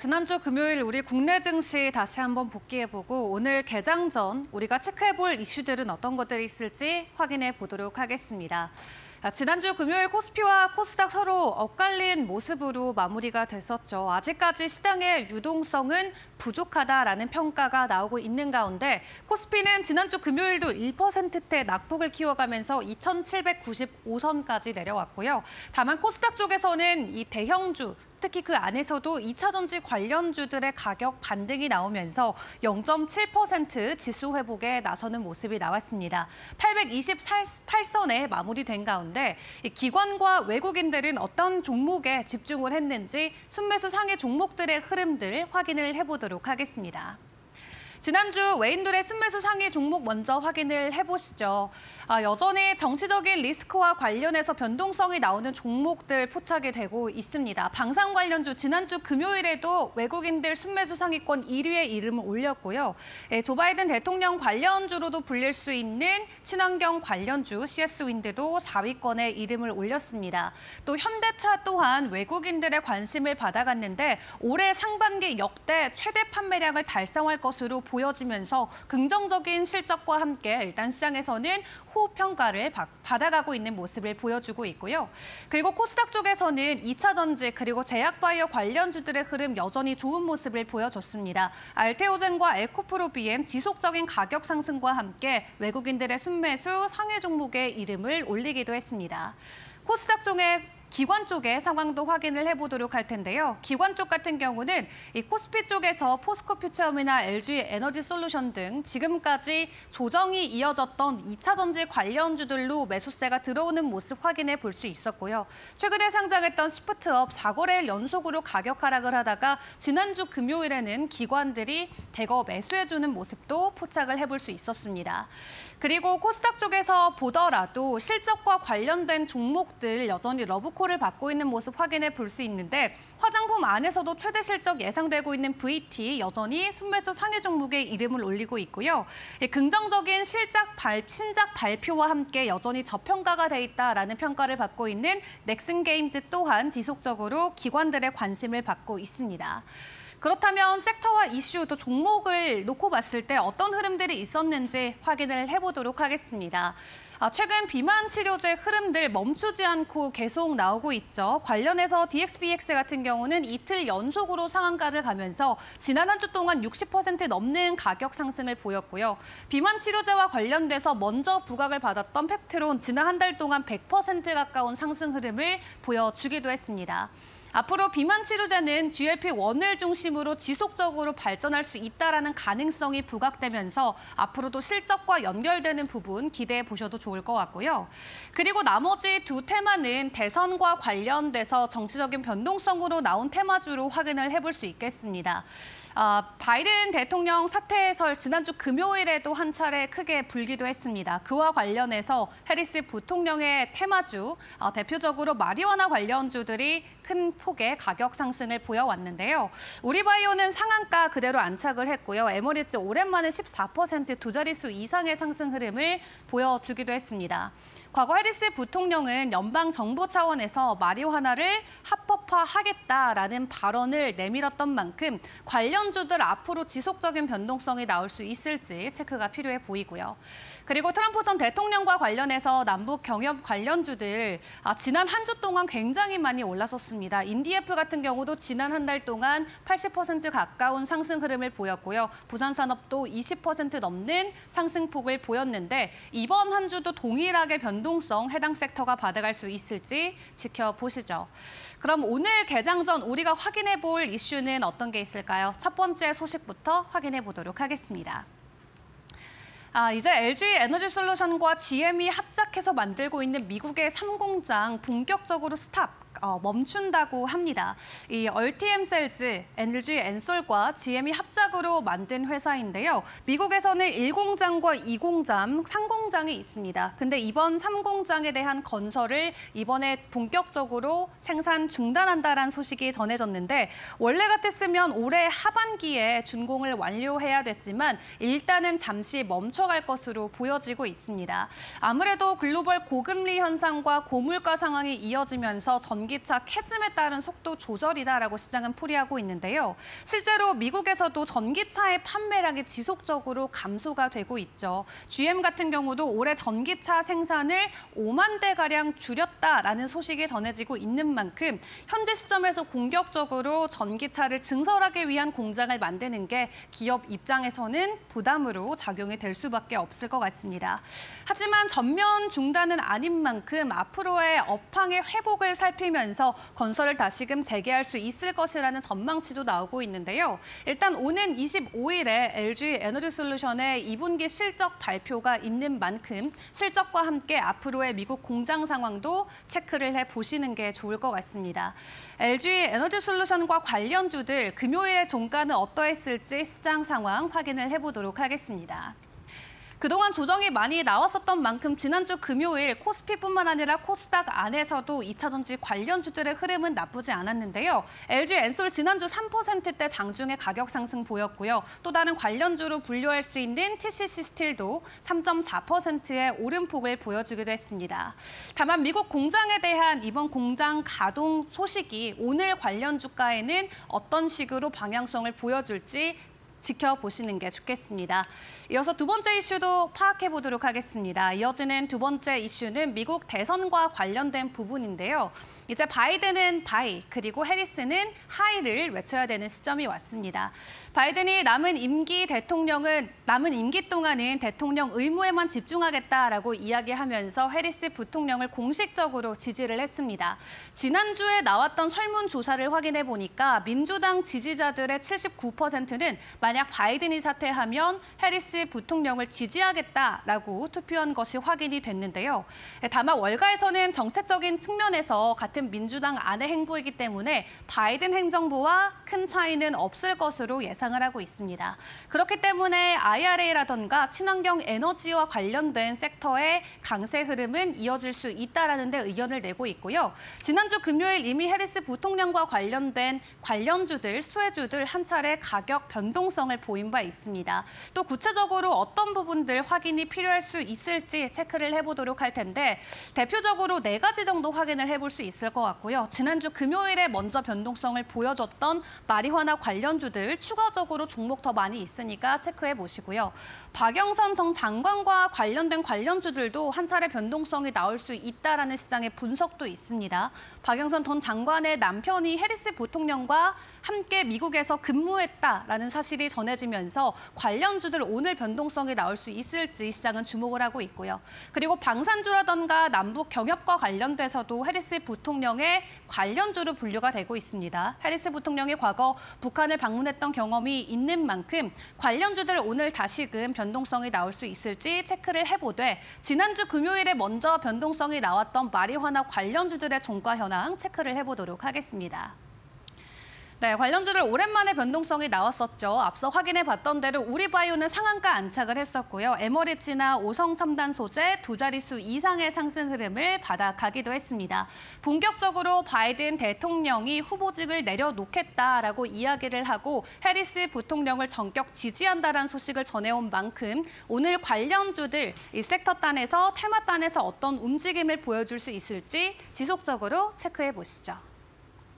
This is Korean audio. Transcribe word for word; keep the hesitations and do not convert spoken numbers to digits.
지난주 금요일 우리 국내 증시 다시 한번 복귀해보고 오늘 개장 전 우리가 체크해볼 이슈들은 어떤 것들이 있을지 확인해 보도록 하겠습니다. 지난주 금요일 코스피와 코스닥 서로 엇갈린 모습으로 마무리가 됐었죠. 아직까지 시장의 유동성은 부족하다라는 평가가 나오고 있는 가운데 코스피는 지난주 금요일도 일 퍼센트대 낙폭을 키워가면서 이천칠백구십오 선까지 내려왔고요. 다만 코스닥 쪽에서는 이 대형주, 특히 그 안에서도 이차 전지 관련주들의 가격 반등이 나오면서 영 점 칠 퍼센트 지수 회복에 나서는 모습이 나왔습니다. 팔백이십팔 선에 마무리된 가운데 기관과 외국인들은 어떤 종목에 집중을 했는지 순매수 상위 종목들의 흐름들 확인을 해보도록 하겠습니다. 지난주 외인들의 순매수 상위 종목 먼저 확인을 해보시죠. 아, 여전히 정치적인 리스크와 관련해서 변동성이 나오는 종목들 포착이 되고 있습니다. 방산 관련주 지난주 금요일에도 외국인들 순매수 상위권 일 위에 이름을 올렸고요. 예, 조 바이든 대통령 관련주로도 불릴 수 있는 친환경 관련주 씨에스윈드도 사 위권에 이름을 올렸습니다. 또 현대차 또한 외국인들의 관심을 받아갔는데 올해 상반기 역대 최대 판매량을 달성할 것으로 보여지면서 긍정적인 실적과 함께 일단 시장에서는 호평가를 받아가고 있는 모습을 보여주고 있고요. 그리고 코스닥 쪽에서는 이차 전지 그리고 제약바이오 관련주들의 흐름 여전히 좋은 모습을 보여줬습니다. 알테오젠과 에코프로비엠 지속적인 가격 상승과 함께 외국인들의 순매수 상위 종목의 이름을 올리기도 했습니다. 코스닥 쪽에 기관 쪽의 상황도 확인을 해보도록 할 텐데요. 기관 쪽 같은 경우는 이 코스피 쪽에서 포스코 퓨처음이나 엘지 에너지 솔루션 등 지금까지 조정이 이어졌던 이차 전지 관련주들로 매수세가 들어오는 모습 확인해 볼 수 있었고요. 최근에 상장했던 시프트업 사 거래일 연속으로 가격 하락을 하다가 지난주 금요일에는 기관들이 대거 매수해주는 모습도 포착을 해볼 수 있었습니다. 그리고 코스닥 쪽에서 보더라도 실적과 관련된 종목들 여전히 러브콜을 받고 있는 모습 확인해 볼 수 있는데 화장품 안에서도 최대 실적 예상되고 있는 브이티 여전히 순매수 상위 종목에 이름을 올리고 있고요. 긍정적인 실적 발, 신작 발표와 함께 여전히 저평가가 돼 있다라는 평가를 받고 있는 넥슨게임즈 또한 지속적으로 기관들의 관심을 받고 있습니다. 그렇다면 섹터와 이슈, 또 종목을 놓고 봤을 때 어떤 흐름들이 있었는지 확인을 해보도록 하겠습니다. 아, 최근 비만 치료제 흐름들 멈추지 않고 계속 나오고 있죠. 관련해서 디엑스비엑스 같은 경우는 이틀 연속으로 상한가를 가면서 지난 한 주 동안 육십 퍼센트 넘는 가격 상승을 보였고요. 비만 치료제와 관련돼서 먼저 부각을 받았던 펩트론 지난 한 달 동안 백 퍼센트 가까운 상승 흐름을 보여주기도 했습니다. 앞으로 비만 치료제는 지엘피원을 중심으로 지속적으로 발전할 수 있다는 가능성이 부각되면서 앞으로도 실적과 연결되는 부분 기대해 보셔도 좋을 것 같고요. 그리고 나머지 두 테마는 대선과 관련돼서 정치적인 변동성으로 나온 테마주로 확인을 해볼 수 있겠습니다. 아, 바이든 대통령 사퇴 해설 지난주 금요일에도 한 차례 크게 불기도 했습니다. 그와 관련해서 해리스 부통령의 테마주, 어, 대표적으로 마리화나 관련주들이 큰 폭의 가격 상승을 보여왔는데요. 우리바이오는 상한가 그대로 안착을 했고요. 에머리츠 오랜만에 십사 퍼센트 두 자릿수 이상의 상승 흐름을 보여주기도 했습니다. 과거 해리스 부통령은 연방 정부 차원에서 마리화나를 합법화하겠다라는 발언을 내밀었던 만큼 관련주들 앞으로 지속적인 변동성이 나올 수 있을지 체크가 필요해 보이고요. 그리고 트럼프 전 대통령과 관련해서 남북 경협 관련주들 아, 지난 한 주 동안 굉장히 많이 올랐었습니다. 인디에프 같은 경우도 지난 한 달 동안 팔십 퍼센트 가까운 상승 흐름을 보였고요. 부산산업도 이십 퍼센트 넘는 상승폭을 보였는데 이번 한 주도 동일하게 변동성 해당 섹터가 받아갈 수 있을지 지켜보시죠. 그럼 오늘 개장 전 우리가 확인해 볼 이슈는 어떤 게 있을까요? 첫 번째 소식부터 확인해 보도록 하겠습니다. 아, 이제 엘지 에너지 솔루션과 지엠이 합작해서 만들고 있는 미국의 삼 공장 본격적으로 스탑. 어, 멈춘다고 합니다. 이 얼티엠셀즈, 엘지 엔솔과 지엠이 합작으로 만든 회사인데요. 미국에서는 일 공장과 이 공장, 삼 공장이 있습니다. 근데 이번 삼 공장에 대한 건설을 이번에 본격적으로 생산 중단한다는 소식이 전해졌는데 원래 같았으면 올해 하반기에 준공을 완료해야 됐지만 일단은 잠시 멈춰갈 것으로 보여지고 있습니다. 아무래도 글로벌 고금리 현상과 고물가 상황이 이어지면서 전기 전기차 캐즘에 따른 속도 조절이다라고 시장은 풀이하고 있는데요. 실제로 미국에서도 전기차의 판매량이 지속적으로 감소가 되고 있죠. 지엠 같은 경우도 올해 전기차 생산을 오만 대가량 줄였다라는 소식이 전해지고 있는 만큼 현재 시점에서 공격적으로 전기차를 증설하기 위한 공장을 만드는 게 기업 입장에서는 부담으로 작용이 될 수밖에 없을 것 같습니다. 하지만 전면 중단은 아닌 만큼 앞으로의 업황의 회복을 살피면서 건설을 다시금 재개할 수 있을 것이라는 전망치도 나오고 있는데요. 일단 오는 이십오일에 엘지 에너지솔루션의 이 분기 실적 발표가 있는 만큼 실적과 함께 앞으로의 미국 공장 상황도 체크를 해보시는 게 좋을 것 같습니다. 엘지 에너지솔루션과 관련주들 금요일에 종가는 어떠했을지 시장 상황 확인을 해보도록 하겠습니다. 그동안 조정이 많이 나왔었던 만큼 지난주 금요일 코스피뿐만 아니라 코스닥 안에서도 이차전지 관련주들의 흐름은 나쁘지 않았는데요. 엘지 엔솔 지난주 삼 퍼센트대 장중에 가격 상승 보였고요. 또 다른 관련주로 분류할 수 있는 티씨씨 스틸도 삼 점 사 퍼센트의 오름폭을 보여주기도 했습니다. 다만 미국 공장에 대한 이번 공장 가동 소식이 오늘 관련 주가에는 어떤 식으로 방향성을 보여줄지 지켜보시는 게 좋겠습니다. 이어서 두 번째 이슈도 파악해 보도록 하겠습니다. 이어지는 두 번째 이슈는 미국 대선과 관련된 부분인데요. 이제 바이든은 바이, 그리고 해리스는 하이를 외쳐야 되는 시점이 왔습니다. 바이든이 남은 임기 대통령은 남은 임기 동안은 대통령 의무에만 집중하겠다라고 이야기하면서 해리스 부통령을 공식적으로 지지를 했습니다. 지난주에 나왔던 설문조사를 확인해 보니까 민주당 지지자들의 칠십구 퍼센트는 만약 바이든이 사퇴하면 해리스 부통령을 지지하겠다라고 투표한 것이 확인이 됐는데요. 다만 월가에서는 정책적인 측면에서 같은 민주당 안의 행보이기 때문에 바이든 행정부와 큰 차이는 없을 것으로 예상을 하고 있습니다. 그렇기 때문에 아이알에이라던가 친환경 에너지와 관련된 섹터의 강세 흐름은 이어질 수 있다라는 데 의견을 내고 있고요. 지난주 금요일 이미 해리스 부통령과 관련된 관련주들, 수혜주들 한 차례 가격 변동성을 보인 바 있습니다. 또 구체적으로 어떤 부분들 확인이 필요할 수 있을지 체크를 해보도록 할 텐데 대표적으로 네 가지 정도 확인을 해볼 수 있을 것 같고요. 지난주 금요일에 먼저 변동성을 보여줬던 마리화나 관련주들 추가적으로 종목 더 많이 있으니까 체크해 보시고요. 박영선 전 장관과 관련된 관련주들도 한 차례 변동성이 나올 수 있다라는 시장의 분석도 있습니다. 박영선 전 장관의 남편이 해리스 부통령과 함께 미국에서 근무했다라는 사실이 전해지면서 관련주들 오늘 변동성이 나올 수 있을지 시장은 주목을 하고 있고요. 그리고 방산주라던가 남북 경협과 관련돼서도 해리스 부통령의 관련주로 분류가 되고 있습니다. 해리스 부통령이 과거 북한을 방문했던 경험이 있는 만큼 관련주들 오늘 다시금 변동성이 나올 수 있을지 체크를 해보되 지난주 금요일에 먼저 변동성이 나왔던 마리화나 관련주들의 종가 현황 체크를 해보도록 하겠습니다. 네, 관련주들 오랜만에 변동성이 나왔었죠. 앞서 확인해봤던 대로 우리바이오는 상한가 안착을 했었고요. 에머리지나 오성첨단 소재 두 자릿수 이상의 상승 흐름을 받아가기도 했습니다. 본격적으로 바이든 대통령이 후보직을 내려놓겠다라고 이야기를 하고 해리스 부통령을 전격 지지한다라는 소식을 전해온 만큼 오늘 관련주들 이 섹터 단에서 테마 단에서 어떤 움직임을 보여줄 수 있을지 지속적으로 체크해 보시죠.